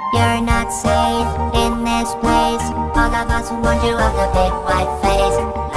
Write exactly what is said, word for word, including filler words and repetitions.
You're not safe in this place. All of us warned you of the big white face.